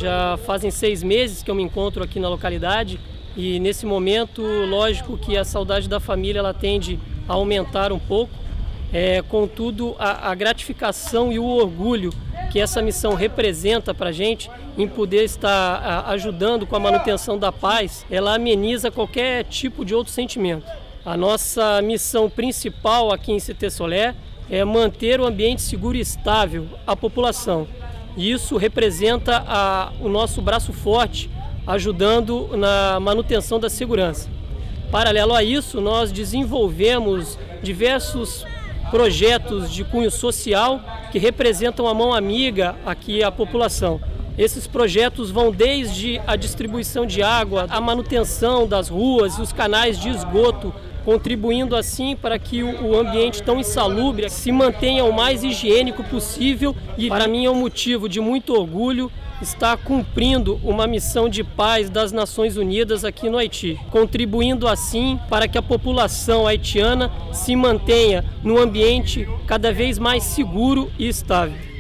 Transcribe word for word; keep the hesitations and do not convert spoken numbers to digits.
Já fazem seis meses que eu me encontro aqui na localidade e nesse momento, lógico que a saudade da família ela tende a aumentar um pouco. É, contudo, a, a gratificação e o orgulho que essa missão representa para a gente em poder estar a, ajudando com a manutenção da paz, ela ameniza qualquer tipo de outro sentimento. A nossa missão principal aqui em Cité Solé é manter o ambiente seguro e estável à população. E isso representa a, o nosso braço forte, ajudando na manutenção da segurança. Paralelo a isso, nós desenvolvemos diversos projetos de cunho social que representam a mão amiga aqui à população. Esses projetos vão desde a distribuição de água, a manutenção das ruas e os canais de esgoto, contribuindo assim para que o ambiente tão insalubre se mantenha o mais higiênico possível. E para mim é um motivo de muito orgulho estar cumprindo uma missão de paz das Nações Unidas aqui no Haiti, contribuindo assim para que a população haitiana se mantenha num ambiente cada vez mais seguro e estável.